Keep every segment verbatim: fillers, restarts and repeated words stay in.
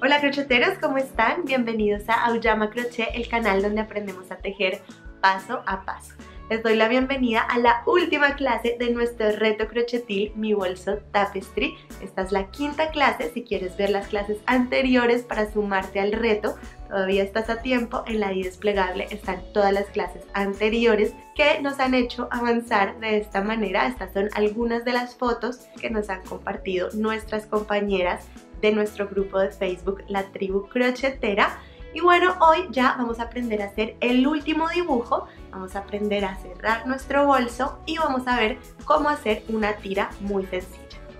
Hola crocheteros, ¿cómo están? Bienvenidos a Auyama Crochet, el canal donde aprendemos a tejer paso a paso. Les doy la bienvenida a la última clase de nuestro reto crochetil Mi Bolso Tapestry. Esta es la quinta clase. Si quieres ver las clases anteriores para sumarte al reto, todavía estás a tiempo. En la i desplegable están todas las clases anteriores que nos han hecho avanzar de esta manera. Estas son algunas de las fotos que nos han compartido nuestras compañeras de nuestro grupo de Facebook, La Tribu Crochetera. Y bueno, hoy ya vamos a aprender a hacer el último dibujo, vamos a aprender a cerrar nuestro bolso y vamos a ver cómo hacer una tira muy sencilla.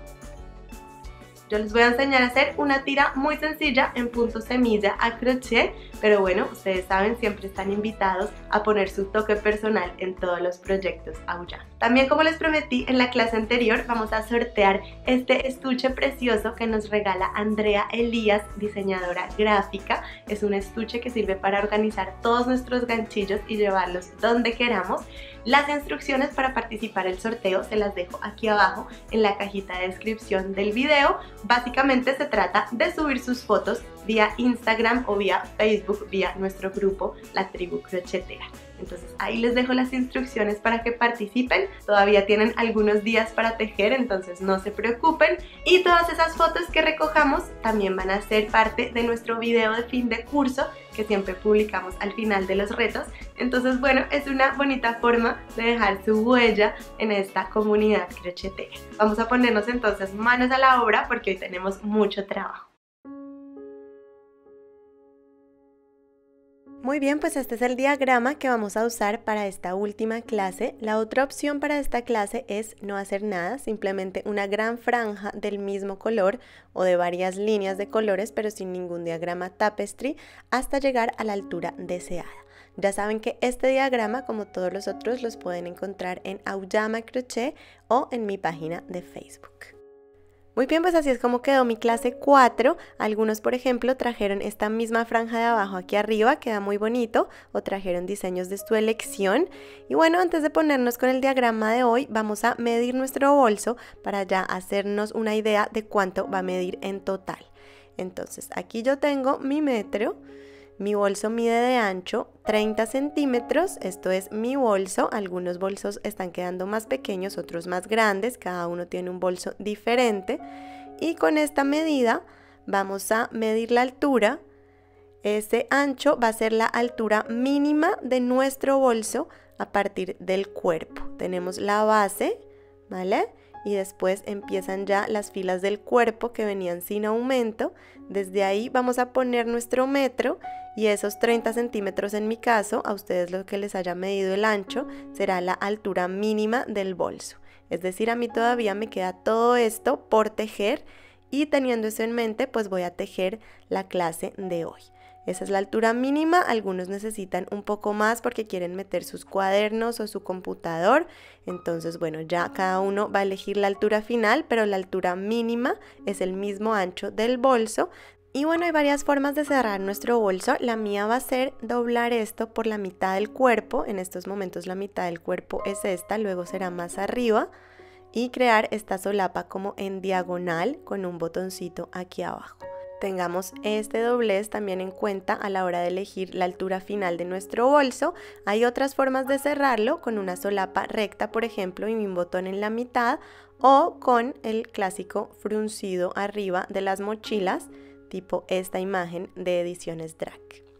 Yo les voy a enseñar a hacer una tira muy sencilla en punto semilla a crochet, pero bueno, ustedes saben, siempre están invitados a poner su toque personal en todos los proyectos Auyama. También, como les prometí en la clase anterior, vamos a sortear este estuche precioso que nos regala Andrea Elías, diseñadora gráfica. Es un estuche que sirve para organizar todos nuestros ganchillos y llevarlos donde queramos. Las instrucciones para participar en el sorteo se las dejo aquí abajo en la cajita de descripción del video. Básicamente se trata de subir sus fotos vía Instagram o vía Facebook, vía nuestro grupo La Tribu Crochetera. Entonces ahí les dejo las instrucciones para que participen. Todavía tienen algunos días para tejer, entonces no se preocupen. Y todas esas fotos que recojamos también van a ser parte de nuestro video de fin de curso que siempre publicamos al final de los retos. Entonces bueno, es una bonita forma de dejar su huella en esta comunidad crochetera. Vamos a ponernos entonces manos a la obra porque hoy tenemos mucho trabajo. Muy bien, pues este es el diagrama que vamos a usar para esta última clase. La otra opción para esta clase es no hacer nada, simplemente una gran franja del mismo color o de varias líneas de colores, pero sin ningún diagrama tapestry, hasta llegar a la altura deseada. Ya saben que este diagrama, como todos los otros, los pueden encontrar en Auyama Crochet o en mi página de Facebook. Muy bien, pues así es como quedó mi clase cuatro. Algunos, por ejemplo, trajeron esta misma franja de abajo aquí arriba, queda muy bonito, o trajeron diseños de su elección. Y bueno, antes de ponernos con el diagrama de hoy, vamos a medir nuestro bolso para ya hacernos una idea de cuánto va a medir en total. Entonces, aquí yo tengo mi metro. Mi bolso mide de ancho treinta centímetros, esto es mi bolso. Algunos bolsos están quedando más pequeños, otros más grandes, cada uno tiene un bolso diferente. Y con esta medida vamos a medir la altura. Ese ancho va a ser la altura mínima de nuestro bolso a partir del cuerpo. Tenemos la base, ¿vale? Y después empiezan ya las filas del cuerpo que venían sin aumento. Desde ahí vamos a poner nuestro metro y esos treinta centímetros en mi caso, a ustedes lo que les haya medido el ancho, será la altura mínima del bolso. Es decir, a mí todavía me queda todo esto por tejer y teniendo eso en mente, pues voy a tejer la clase de hoy. Esa es la altura mínima, algunos necesitan un poco más porque quieren meter sus cuadernos o su computador. Entonces, bueno, ya cada uno va a elegir la altura final, pero la altura mínima es el mismo ancho del bolso. Y bueno, hay varias formas de cerrar nuestro bolso. La mía va a ser doblar esto por la mitad del cuerpo. En estos momentos la mitad del cuerpo es esta, luego será más arriba. Y crear esta solapa como en diagonal con un botoncito aquí abajo. Tengamos este doblez también en cuenta a la hora de elegir la altura final de nuestro bolso. Hay otras formas de cerrarlo, con una solapa recta, por ejemplo, y un botón en la mitad, o con el clásico fruncido arriba de las mochilas, tipo esta imagen de Ediciones Drag.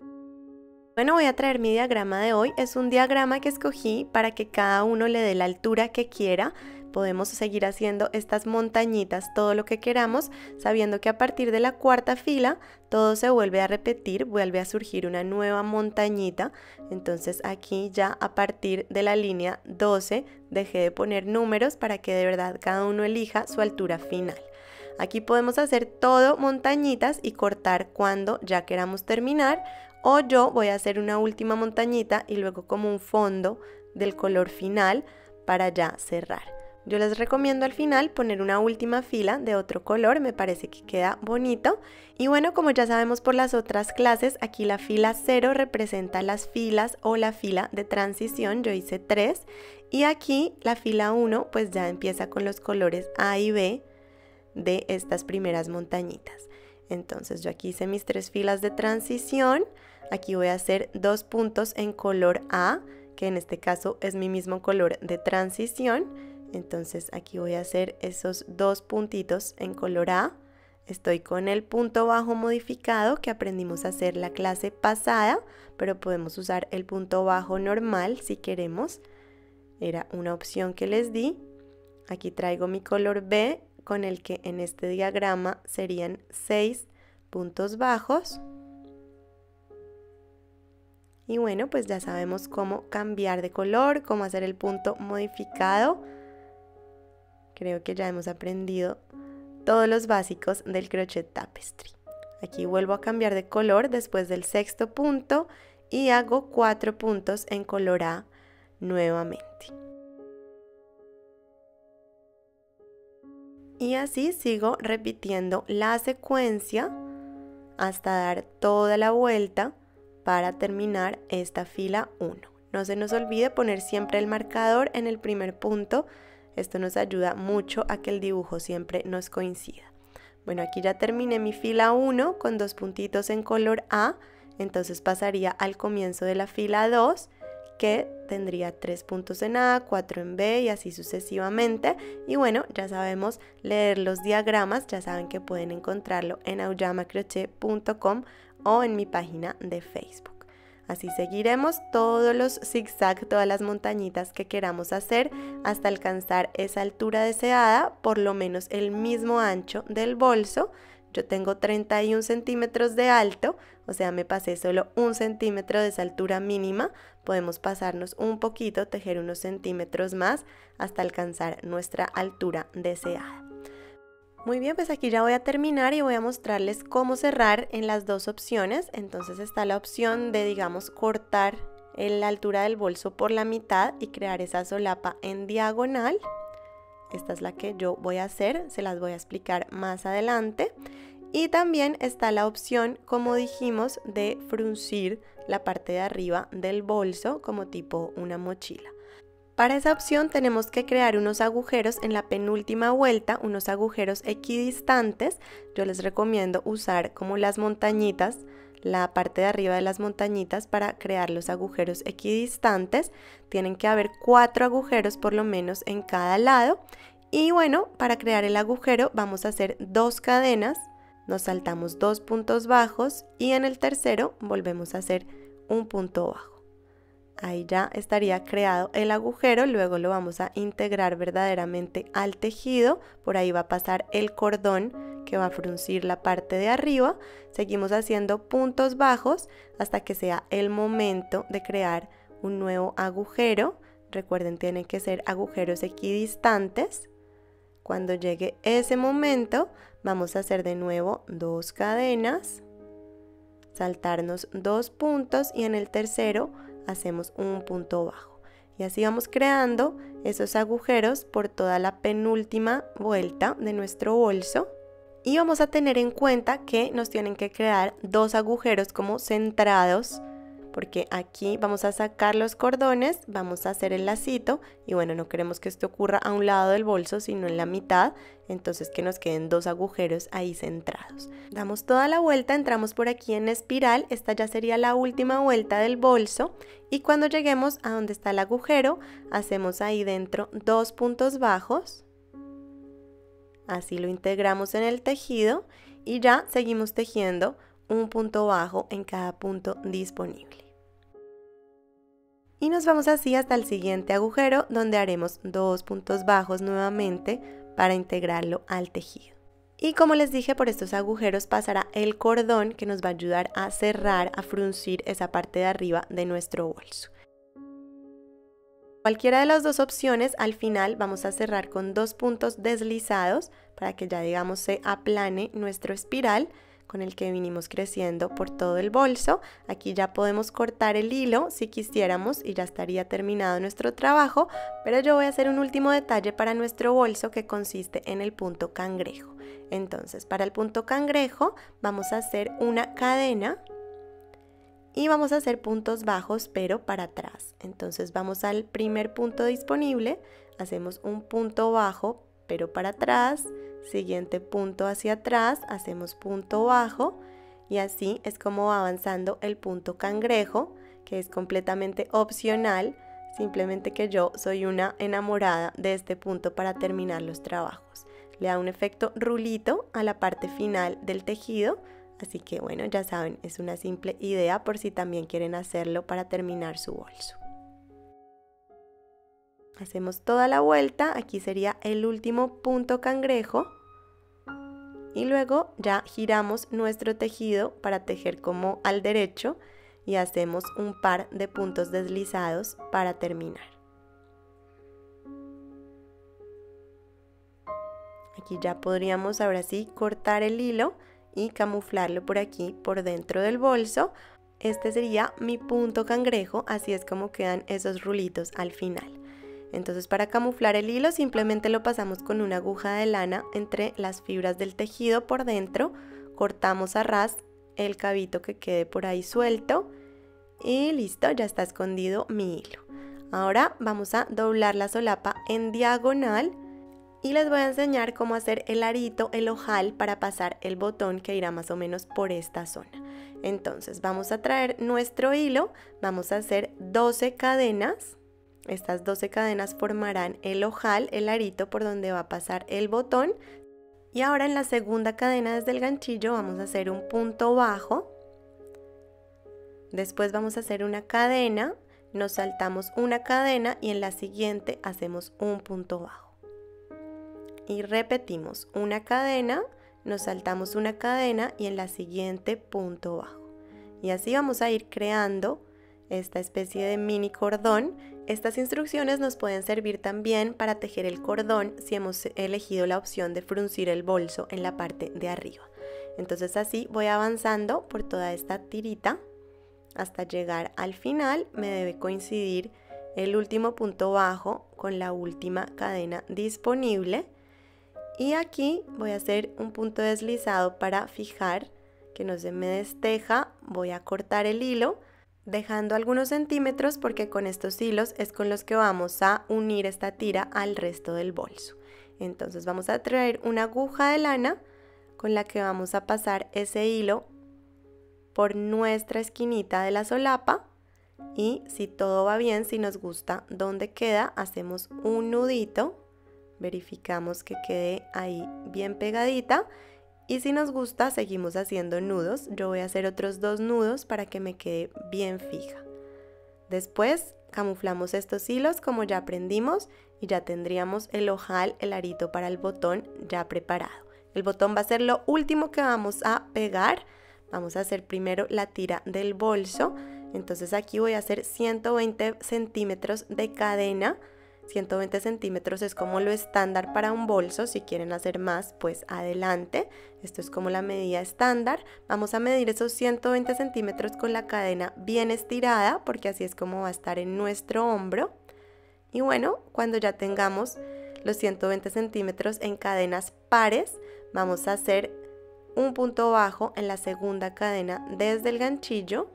Bueno, voy a traer mi diagrama de hoy. Es un diagrama que escogí para que cada uno le dé la altura que quiera. Podemos seguir haciendo estas montañitas todo lo que queramos, sabiendo que a partir de la cuarta fila todo se vuelve a repetir, vuelve a surgir una nueva montañita. Entonces aquí ya a partir de la línea doce dejé de poner números para que de verdad cada uno elija su altura final. Aquí podemos hacer todo montañitas y cortar cuando ya queramos terminar, o yo voy a hacer una última montañita y luego como un fondo del color final para ya cerrar. Yo les recomiendo al final poner una última fila de otro color, me parece que queda bonito. Y bueno, como ya sabemos por las otras clases, aquí la fila cero representa las filas o la fila de transición, yo hice tres. Y aquí la fila uno pues ya empieza con los colores A y B de estas primeras montañitas. Entonces yo aquí hice mis tres filas de transición. Aquí voy a hacer dos puntos en color A, que en este caso es mi mismo color de transición. Entonces aquí voy a hacer esos dos puntitos en color A. Estoy con el punto bajo modificado que aprendimos a hacer la clase pasada, pero podemos usar el punto bajo normal si queremos. Era una opción que les di. Aquí traigo mi color B, con el que en este diagrama serían seis puntos bajos. Y bueno, pues ya sabemos cómo cambiar de color, cómo hacer el punto modificado. Creo que ya hemos aprendido todos los básicos del crochet tapestry. Aquí vuelvo a cambiar de color después del sexto punto y hago cuatro puntos en color A nuevamente. Y así sigo repitiendo la secuencia hasta dar toda la vuelta para terminar esta fila uno. No se nos olvide poner siempre el marcador en el primer punto. Esto nos ayuda mucho a que el dibujo siempre nos coincida. Bueno, aquí ya terminé mi fila uno con dos puntitos en color A, entonces pasaría al comienzo de la fila dos, que tendría tres puntos en A, cuatro en B y así sucesivamente. Y bueno, ya sabemos leer los diagramas, ya saben que pueden encontrarlo en auyama crochet punto com o en mi página de Facebook. Así seguiremos todos los zigzag, todas las montañitas que queramos hacer hasta alcanzar esa altura deseada, por lo menos el mismo ancho del bolso. Yo tengo treinta y un centímetros de alto, o sea, me pasé solo un centímetro de esa altura mínima. Podemos pasarnos un poquito, tejer unos centímetros más hasta alcanzar nuestra altura deseada. Muy bien, pues aquí ya voy a terminar y voy a mostrarles cómo cerrar en las dos opciones. Entonces está la opción de, digamos, cortar la altura del bolso por la mitad y crear esa solapa en diagonal. Esta es la que yo voy a hacer, se las voy a explicar más adelante. Y también está la opción, como dijimos, de fruncir la parte de arriba del bolso como tipo una mochila. Para esa opción tenemos que crear unos agujeros en la penúltima vuelta, unos agujeros equidistantes. Yo les recomiendo usar como las montañitas, la parte de arriba de las montañitas para crear los agujeros equidistantes. Tienen que haber cuatro agujeros por lo menos en cada lado. Y bueno, para crear el agujero vamos a hacer dos cadenas, nos saltamos dos puntos bajos y en el tercero volvemos a hacer un punto bajo. Ahí ya estaría creado el agujero, luego lo vamos a integrar verdaderamente al tejido. Por ahí va a pasar el cordón que va a fruncir la parte de arriba. Seguimos haciendo puntos bajos hasta que sea el momento de crear un nuevo agujero. Recuerden, tienen que ser agujeros equidistantes. Cuando llegue ese momento, vamos a hacer de nuevo dos cadenas, saltarnos dos puntos y en el tercero hacemos un punto bajo. Y así vamos creando esos agujeros por toda la penúltima vuelta de nuestro bolso. Y vamos a tener en cuenta que nos tienen que crear dos agujeros como centrados, porque aquí vamos a sacar los cordones, vamos a hacer el lacito y bueno, no queremos que esto ocurra a un lado del bolso, sino en la mitad, entonces que nos queden dos agujeros ahí centrados. Damos toda la vuelta, entramos por aquí en espiral, esta ya sería la última vuelta del bolso y cuando lleguemos a donde está el agujero, hacemos ahí dentro dos puntos bajos, así lo integramos en el tejido y ya seguimos tejiendo un punto bajo en cada punto disponible. Y nos vamos así hasta el siguiente agujero donde haremos dos puntos bajos nuevamente para integrarlo al tejido. Y como les dije, por estos agujeros pasará el cordón que nos va a ayudar a cerrar, a fruncir esa parte de arriba de nuestro bolso. Cualquiera de las dos opciones, al final vamos a cerrar con dos puntos deslizados para que ya digamos se aplane nuestro espiral con el que vinimos creciendo por todo el bolso. Aquí ya podemos cortar el hilo si quisiéramos y ya estaría terminado nuestro trabajo, pero yo voy a hacer un último detalle para nuestro bolso que consiste en el punto cangrejo. Entonces, para el punto cangrejo vamos a hacer una cadena y vamos a hacer puntos bajos pero para atrás. Entonces vamos al primer punto disponible, hacemos un punto bajo pero para atrás, siguiente punto hacia atrás, hacemos punto bajo y así es como va avanzando el punto cangrejo, que es completamente opcional, simplemente que yo soy una enamorada de este punto para terminar los trabajos. Le da un efecto rulito a la parte final del tejido, así que bueno, ya saben, es una simple idea por si también quieren hacerlo para terminar su bolso. Hacemos toda la vuelta, aquí sería el último punto cangrejo y luego ya giramos nuestro tejido para tejer como al derecho y hacemos un par de puntos deslizados para terminar. Aquí ya podríamos ahora sí cortar el hilo y camuflarlo por aquí por dentro del bolso. Este sería mi punto cangrejo, así es como quedan esos rulitos al final. Entonces para camuflar el hilo simplemente lo pasamos con una aguja de lana entre las fibras del tejido por dentro, cortamos a ras el cabito que quede por ahí suelto y listo, ya está escondido mi hilo. Ahora vamos a doblar la solapa en diagonal y les voy a enseñar cómo hacer el arito, el ojal para pasar el botón que irá más o menos por esta zona. Entonces vamos a traer nuestro hilo, vamos a hacer doce cadenas. Estas doce cadenas formarán el ojal, el arito por donde va a pasar el botón. Y ahora en la segunda cadena desde el ganchillo vamos a hacer un punto bajo. Después vamos a hacer una cadena, nos saltamos una cadena y en la siguiente hacemos un punto bajo. Y repetimos una cadena, nos saltamos una cadena y en la siguiente punto bajo. Y así vamos a ir creando esta especie de mini cordón. Estas instrucciones nos pueden servir también para tejer el cordón si hemos elegido la opción de fruncir el bolso en la parte de arriba. Entonces así voy avanzando por toda esta tirita hasta llegar al final. Me debe coincidir el último punto bajo con la última cadena disponible y aquí voy a hacer un punto deslizado para fijar que no se me desteja. Voy a cortar el hilo dejando algunos centímetros porque con estos hilos es con los que vamos a unir esta tira al resto del bolso. Entonces vamos a traer una aguja de lana con la que vamos a pasar ese hilo por nuestra esquinita de la solapa y si todo va bien, si nos gusta dónde queda, hacemos un nudito, verificamos que quede ahí bien pegadita. Y si nos gusta, seguimos haciendo nudos. Yo voy a hacer otros dos nudos para que me quede bien fija. Después camuflamos estos hilos como ya aprendimos y ya tendríamos el ojal, el arito para el botón ya preparado. El botón va a ser lo último que vamos a pegar. Vamos a hacer primero la tira del bolso. Entonces aquí voy a hacer ciento veinte centímetros de cadena. ciento veinte centímetros es como lo estándar para un bolso. Si quieren hacer más, pues adelante. Esto es como la medida estándar. Vamos a medir esos ciento veinte centímetros con la cadena bien estirada, porque así es como va a estar en nuestro hombro. Y bueno, cuando ya tengamos los ciento veinte centímetros en cadenas pares, vamos a hacer un punto bajo en la segunda cadena desde el ganchillo,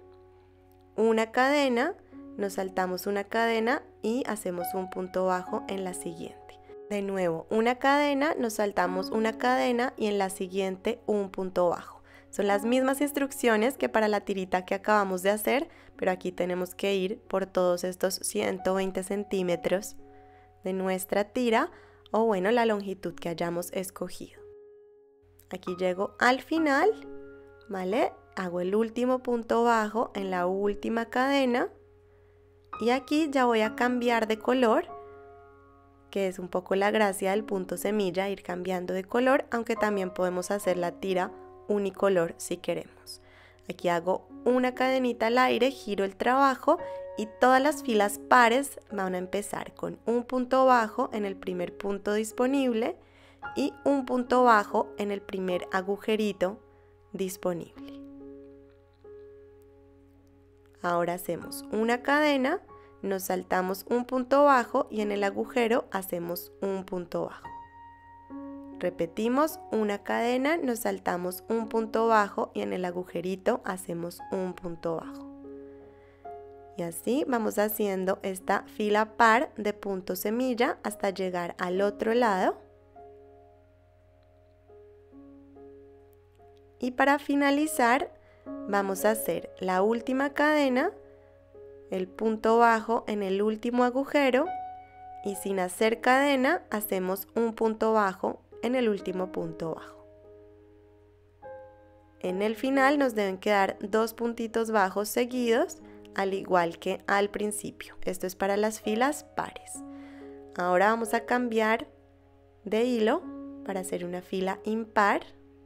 una cadena, nos saltamos una cadena y hacemos un punto bajo en la siguiente. De nuevo, una cadena, nos saltamos una cadena y en la siguiente un punto bajo. Son las mismas instrucciones que para la tirita que acabamos de hacer, pero aquí tenemos que ir por todos estos ciento veinte centímetros de nuestra tira o bueno, la longitud que hayamos escogido. Aquí llego al final, ¿vale? Hago el último punto bajo en la última cadena. Y aquí ya voy a cambiar de color, que es un poco la gracia del punto semilla, ir cambiando de color, aunque también podemos hacer la tira unicolor si queremos. Aquí hago una cadenita al aire, giro el trabajo y todas las filas pares van a empezar con un punto bajo en el primer punto disponible y un punto bajo en el primer agujerito disponible. Ahora hacemos una cadena, nos saltamos un punto bajo y en el agujero hacemos un punto bajo. Repetimos una cadena, nos saltamos un punto bajo y en el agujerito hacemos un punto bajo. Y así vamos haciendo esta fila par de puntos semilla hasta llegar al otro lado. Y para finalizar vamos a hacer la última cadena, el punto bajo en el último agujero y sin hacer cadena hacemos un punto bajo en el último punto bajo. En el final nos deben quedar dos puntitos bajos seguidos, al igual que al principio. Esto es para las filas pares. Ahora vamos a cambiar de hilo para hacer una fila impar.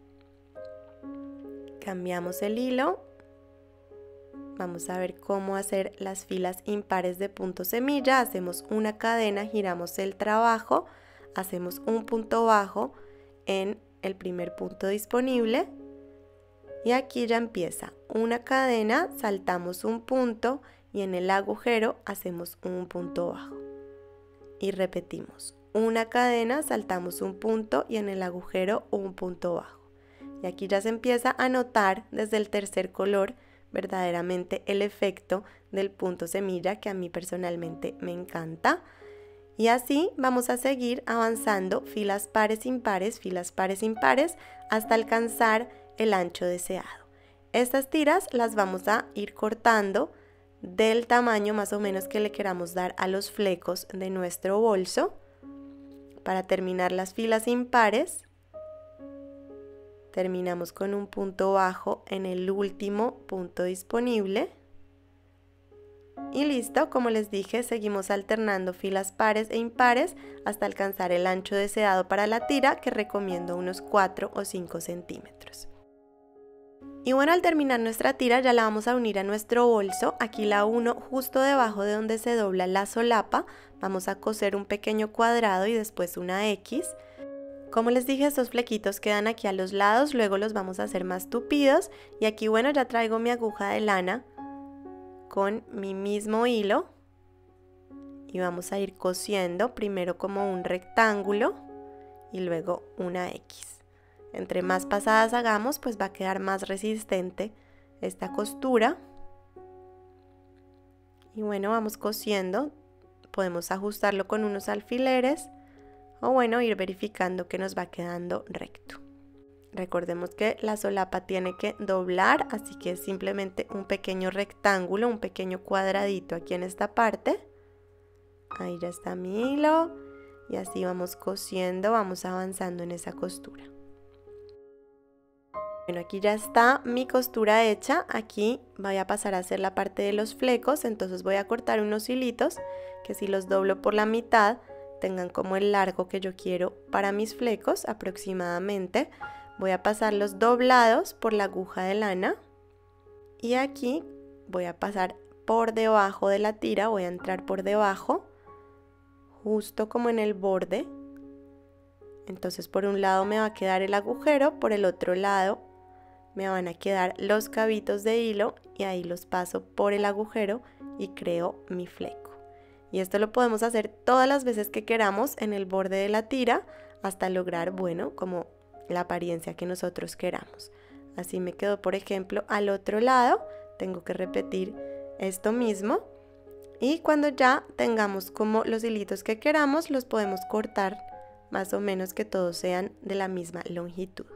Cambiamos el hilo. Vamos a ver cómo hacer las filas impares de punto semilla. Hacemos una cadena, giramos el trabajo, hacemos un punto bajo en el primer punto disponible. Y aquí ya empieza una cadena, saltamos un punto y en el agujero hacemos un punto bajo. Y repetimos, una cadena, saltamos un punto y en el agujero un punto bajo. Y aquí ya se empieza a notar desde el tercer color verdaderamente el efecto del punto semilla, que a mí personalmente me encanta. Y así vamos a seguir avanzando filas pares impares, filas pares impares hasta alcanzar el ancho deseado. Estas tiras las vamos a ir cortando del tamaño más o menos que le queramos dar a los flecos de nuestro bolso. Para terminar las filas impares, terminamos con un punto bajo en el último punto disponible. Y listo, como les dije, seguimos alternando filas pares e impares hasta alcanzar el ancho deseado para la tira, que recomiendo unos cuatro o cinco centímetros. Y bueno, al terminar nuestra tira ya la vamos a unir a nuestro bolso. Aquí la uno justo debajo de donde se dobla la solapa. Vamos a coser un pequeño cuadrado y después una X. Como les dije, estos flequitos quedan aquí a los lados, luego los vamos a hacer más tupidos. Y aquí, bueno, ya traigo mi aguja de lana con mi mismo hilo. Y vamos a ir cosiendo primero como un rectángulo y luego una X. Entre más pasadas hagamos, pues va a quedar más resistente esta costura. Y bueno, vamos cosiendo. Podemos ajustarlo con unos alfileres o bueno, ir verificando que nos va quedando recto. Recordemos que la solapa tiene que doblar, así que es simplemente un pequeño rectángulo, un pequeño cuadradito aquí en esta parte. Ahí ya está mi hilo y así vamos cosiendo, vamos avanzando en esa costura. Bueno, aquí ya está mi costura hecha. Aquí voy a pasar a hacer la parte de los flecos, entonces voy a cortar unos hilitos que si los doblo por la mitad tengan como el largo que yo quiero para mis flecos aproximadamente. Voy a pasarlos doblados por la aguja de lana y aquí voy a pasar por debajo de la tira, voy a entrar por debajo justo como en el borde. Entonces por un lado me va a quedar el agujero, por el otro lado me van a quedar los cabitos de hilo y ahí los paso por el agujero y creo mi fleco. Y esto lo podemos hacer todas las veces que queramos en el borde de la tira hasta lograr, bueno, como la apariencia que nosotros queramos. Así me quedó, por ejemplo, al otro lado. Tengo que repetir esto mismo y cuando ya tengamos como los hilitos que queramos, los podemos cortar más o menos que todos sean de la misma longitud.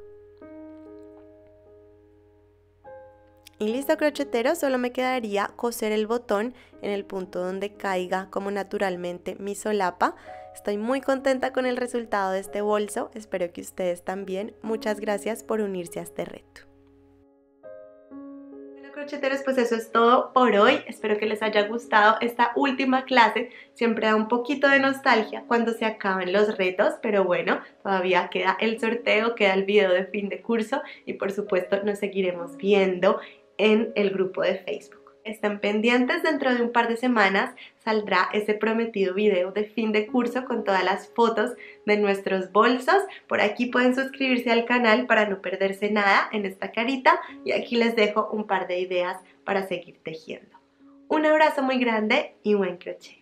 Y listo, crocheteros, solo me quedaría coser el botón en el punto donde caiga como naturalmente mi solapa. Estoy muy contenta con el resultado de este bolso, espero que ustedes también. Muchas gracias por unirse a este reto. Bueno, crocheteros, pues eso es todo por hoy. Espero que les haya gustado esta última clase. Siempre da un poquito de nostalgia cuando se acaban los retos, pero bueno, todavía queda el sorteo, queda el video de fin de curso y por supuesto nos seguiremos viendo en el grupo de Facebook. Están pendientes, dentro de un par de semanas saldrá ese prometido video de fin de curso con todas las fotos de nuestros bolsos. Por aquí pueden suscribirse al canal para no perderse nada en esta carita y aquí les dejo un par de ideas para seguir tejiendo. Un abrazo muy grande y buen crochet.